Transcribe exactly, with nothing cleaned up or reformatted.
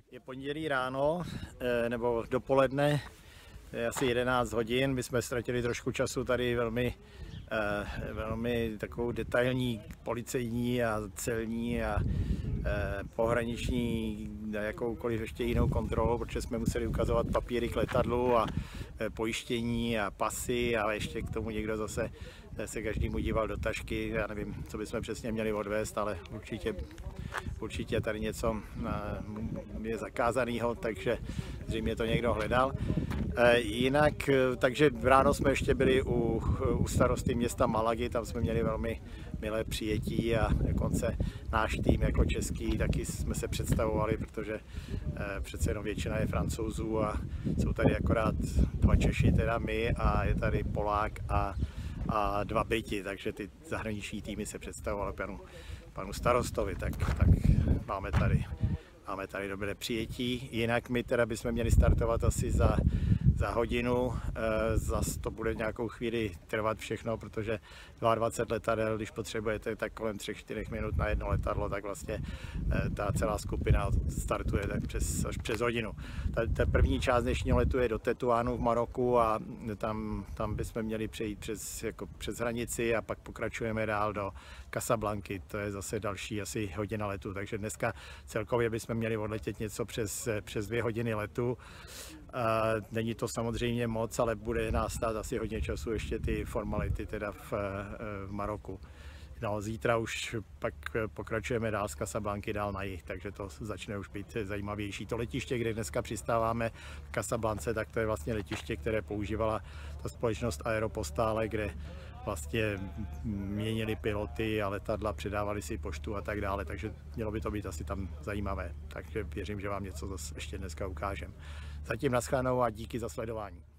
Je pondělí ráno, nebo dopoledne, je asi jedenáct hodin, my jsme ztratili trošku času tady velmi, velmi takovou detailní policejní a celní a pohraniční jakoukoliv ještě jinou kontrolu, protože jsme museli ukazovat papíry k letadlu a pojištění a pasy a ještě k tomu někdo zase se každému díval do tašky. Já nevím, co bychom přesně měli odvést, ale určitě, určitě tady něco je zakázaného, takže zřejmě to někdo hledal. Jinak, takže ráno jsme ještě byli u, u starosty města Malagy, tam jsme měli velmi milé přijetí a dokonce náš tým jako český taky jsme se představovali, protože přece jenom většina je Francouzů a jsou tady akorát dva Češi, teda my, a je tady Polák a, a dva Briti, takže ty zahraniční týmy se představovaly panu, panu starostovi, tak, tak máme tady Máme tady dobré přijetí, jinak my teda bychom měli startovat asi za, za hodinu, e, zas to bude nějakou chvíli trvat všechno, protože dvacet dva letadel, když potřebujete tak kolem tři čtyři minut na jedno letadlo, tak vlastně e, ta celá skupina startuje tak přes, až přes hodinu. Ta, ta první část dnešního letu je do Tetuánu v Maroku a tam, tam bychom měli přejít přes, jako přes hranici a pak pokračujeme dál do Casablanky, to je zase další asi hodina letu, takže dneska celkově bychom měli odletět něco přes, přes dvě hodiny letu. Není to samozřejmě moc, ale bude nás stát asi hodně času ještě ty formality teda v, v Maroku. No, zítra už pak pokračujeme dál z Casablanky dál na jih, takže to začne už být zajímavější. To letiště, kde dneska přistáváme v Casablance, tak to je vlastně letiště, které používala ta společnost Aeropostale, kde vlastně měnili piloty a letadla, předávali si poštu a tak dále, takže mělo by to být asi tam zajímavé. Takže věřím, že vám něco zase ještě dneska ukážem. Zatím naschledanou a díky za sledování.